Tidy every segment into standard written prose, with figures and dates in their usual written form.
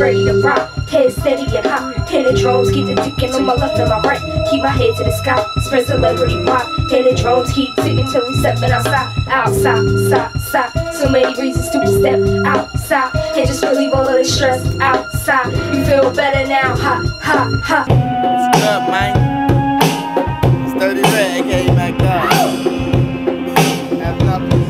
ready to rock. Head steady and hot. Hitting drums, keep the ticking on my left and my right. Keep my head to the sky, spread celebrity pop. Hitting drums, keep ticking till we stepping outside. Outside, side, side. So many reasons to step outside and just relieve all of the stress outside. You feel better now, ha, ha, ha. What's up, man? It's Dirty Red, aka Mac Dog. Have nothing.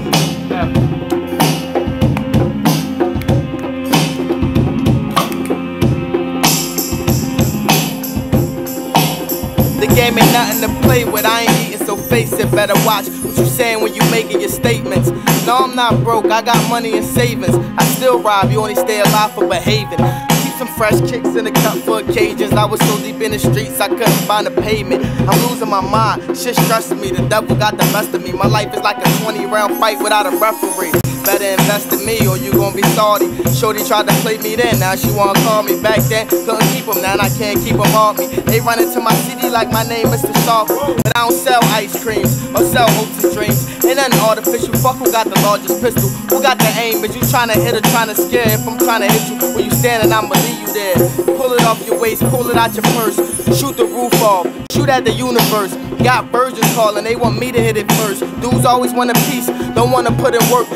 The game ain't nothing to play with, I ain't eating, so face it, better watch what you saying when you making your statements. No, I'm not broke, I got money in savings. I still rob, you only stay alive for behaving. Keep some fresh kicks in the cup for occasions. I was so deep in the streets, I couldn't find a pavement. I'm losing my mind, shit stressing me, the devil got the best of me. My life is like a 20-round fight without a referee. Better invest in me or you gon' be salty. Shorty tried to play me then, now she wanna call me. Back then, couldn't keep them, now I can't keep them off me. They run into my city like my name Mr. Soft. But I don't sell ice creams or sell hopes and dreams. Ain't nothing artificial, fuck who got the largest pistol. Who got the aim, is you tryna hit or tryna scare? If I'm tryna hit you, where you standing, I'ma leave you there. Pull it off your waist, pull it out your purse. Shoot the roof off, shoot at the universe. Got virgins calling, they want me to hit it first. Dudes always want a piece, don't wanna put in work.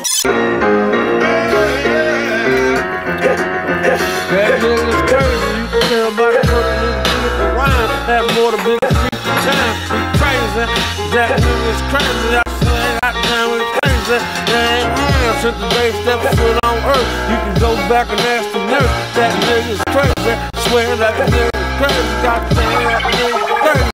That nigga's crazy, you can tell by the purple nigga rhyme. Have more than big streets in time. He crazy, that nigga's crazy. I swear that time is crazy. They ain't real since the day stepped foot on earth. You can go back and ask the nurse. That nigga's crazy. Swear that nigga's crazy. Goddamn, that nigga's crazy.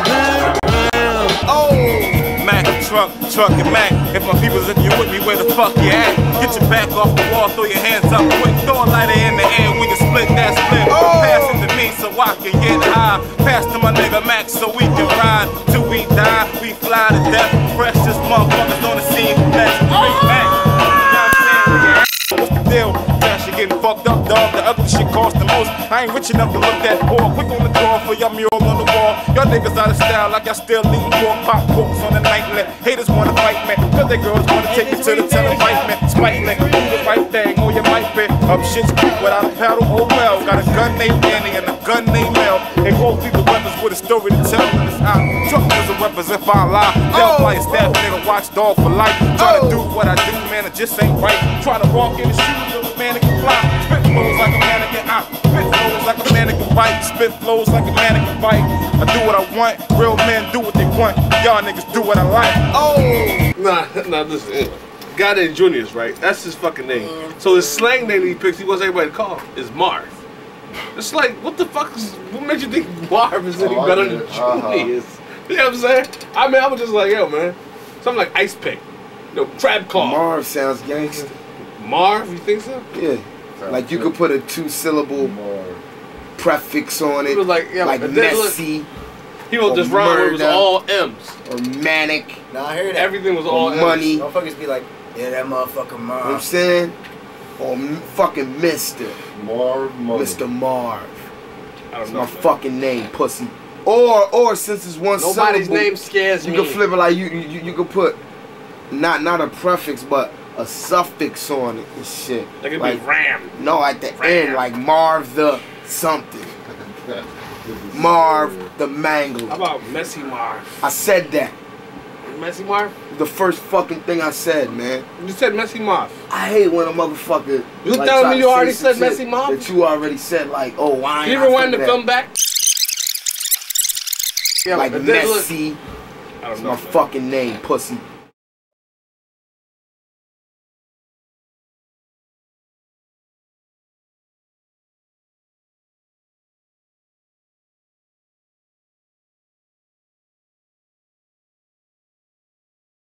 Oh, Mac, truck and Mac. If my people's in you with me, where the fuck you at? Get your back off the wall, throw your hands up quick. Throw a lighter in the air, we can split that split. Pass it to me so I can get high. Pass to my nigga Mac so we can ride. Till we die, we fly to death. Precious motherfuckers on the scene. Let's bring back. What's the deal? Cash, you getting fucked up, dog. The other shit cost the most. I ain't rich enough to look that poor. Quick on the door for your mural on the wall. Y'all niggas out of style like y'all still eating pork. Pop corks on the nightlet. Haters wanna fight me, cause they girls wanna take you to the telling white man. Spitely, do the right thing, or you might be up shit's creek without a paddle. Oh well, got a gun named Danny and a gun named Mel. They both leave the weapons with a story to tell. In this out, truck doesn't represent fine lie. They'll play a staff nigga, watchdog for life. Try to do what I do, man, it just ain't right. Try to walk in the shoes of a man that can fly. Spit flows like a mannequin out. Spit flows like a mannequin bite. Spit flows like a mannequin bite. I do what I want. Real men do what they want. Y'all niggas do what I like. Nah, listen. Guy named Junior's, right? That's his fucking name. So his slang name he picks, he wants everybody to call is Marv. It's like, what the fuck is, what made you think Marv is any better than Junior is? You know what I'm saying? I mean, I was just like, yo, man. Something like Ice Pick. You know, Crab Claw. Marv sounds gangster. Marv, you think so? Yeah. Like you could put a 2-syllable prefix on it. He was like, yeah, like messy. He wrote this rhyme where it was all M's. Or manic. Nah, I heard that. Everything was all money. M's. Motherfuckers be like, yeah, that motherfucker Marv. You know what I'm saying? Or fucking Mr. Mr. Marv. I don't That's know. my fucking name, pussy. Or since it's one Nobody's syllable, name scares me. You can flip it like you could put not a prefix but a suffix on it and shit. That could like, be Ram. No, at the end, like Marv the something. Marv the Mangle. How about Messy Marv? I said that. Messy Marv? The first fucking thing I said, man. You said Messy Marv. I hate when a motherfucker. You like, telling me you try to already say said some Messy shit Marv? that you already said, like, oh, why ain't You I rewind think the that? film back? Yeah, Like but Messi. I don't That's know. my fucking name, pussy.